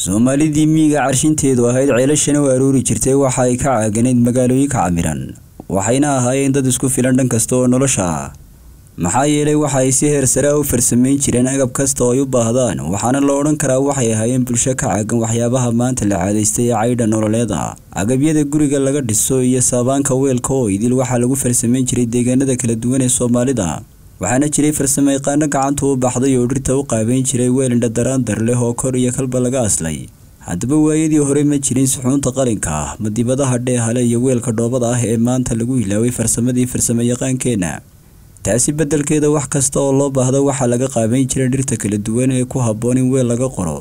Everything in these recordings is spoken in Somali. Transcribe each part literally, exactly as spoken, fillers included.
Soomaalidii miyiga carshinteedu ahayd ceelashana u aroori jirtay waxa ay ka caaganayd magaalooyinka camiran waxayna ahaayeen dad isku filan dhan kasta oo nolosha ah maxaa yeelay waxa ay si heer sare u farsameyn jireen agab kasta oo ay u baahdaan waxaana la oran karaa waxay ahaayeen bulsho ka caagan waxyaabaha maanta la caadaystay ee caydha nololeed ah agabyada guriga laga dhiso iyo saabaanka weelka oo idil waxa lagu farsameyn jiray deegaanada kala duwan ee Soomaalida waxaana jiray farsamayaqaano gacanta u baxday oo dhirta u qaabeyn jiray weel indha daraandar leh oo kor iyo kalba laga aslay haddaba waayadii hore ma jirin suxuunta qalinka ah madibadaha dheehale iyo weelka dhoobada ah ee maanta lagu ilaaway farsamadii farsamayaqaankeena taasi beddelkeeda wax kasta oo loo baahdo waxa laga qaabeyn jiray dhirta kala duwan ee ku habboon in weel laga qoro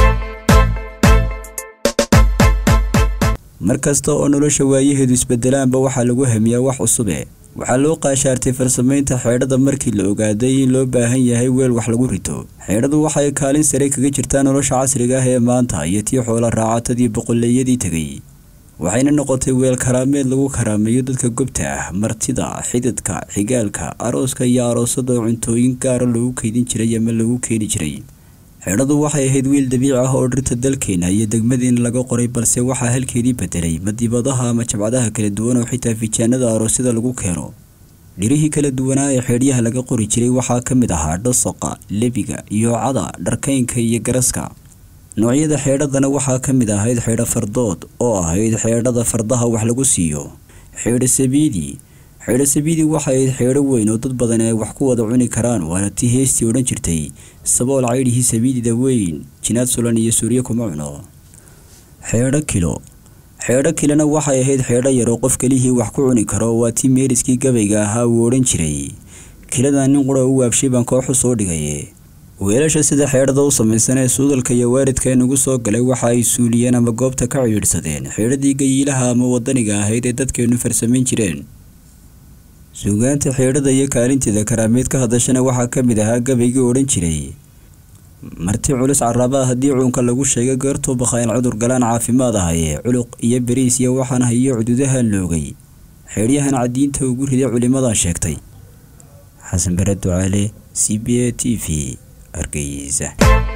markasta oo nolosha waayaheedu isbedelaanba waxa lagu hamiyaa wax cusub waxaa loo qaashaartay farsameynta xeedhada markii la ogaaday in loo baahan yahay weel wax lagu rito xeedhadu waxay kaalin sare kaga jirtaa nolosha casriga ah ee maanta iyo tii xoolo raacatadii boqoleeyadii tagay waxayna noqotay weel karaameed lagu karaameeyo dadka gobta ah martida xididka xigaalka arooska iyo aroosada cuntooyin gaar ah lagu kaydin jiray ama lagu keeni jiray xeedhadu waxay ahayd weel dabiici ah oo dhirta dalkeena iyo degmadiina laga qoray balse waxaa halkeedii bedelay madibadaha ama jabcadaha kala duwan oo xitaa fijaanada aroosada lagu keeno dhirihii kala duwanaa ee xeedhyaha laga qori jiray waxaa ka mid ahaa dhasaqa lebiga iyo cada dharkaynka iyo garaska noocyada xeedhadana waxaa ka mid ahayd xeedho fardood oo ahayd xeedhada fardaha wax lagu siiyo xeedho sabiidi xeedho sabiidi waxay ahayd xeedho weyn oo dad badan ay wax ku wada cuni karaan waana tii heestii odhan jirtay sabool caydhihii sabiidida weyn jinaad sulan iyo suuriye kuma cuno xeedho kilo xeedho kilana waxay ahayd xeedho yar oo qof kelihii wax ku cuni karo waa tii meeriskii gabayga ahaa uu odhan jiray kilada nin qura u waabshay baan koox u soo dhigay weelasha sida xeedhada u samaysan ee suudalka iyo waaridka inagu soo galay waxa ay suuliyeen ama goobta ka ciidhsadeen xeedhadii gayiilaha ama wadaniga ahayd ee dadkeenu farsameyn jireen suugaanta xeedhada iyo kaalinteeda karaameed ka hadashana waxaa ka mid ahaa gabaygii odhan jiray marti culus carraba haddii cuunka lagu sheegay goortuu bakhayn cudur galaan caafimaad ahaye culuq iyo bariis iyo waxaan hayo cududaha loogay xeedhyahan cadiinta ugu riday culimadan sheegtay xasan bare ducaale C B A T V Hargeysa.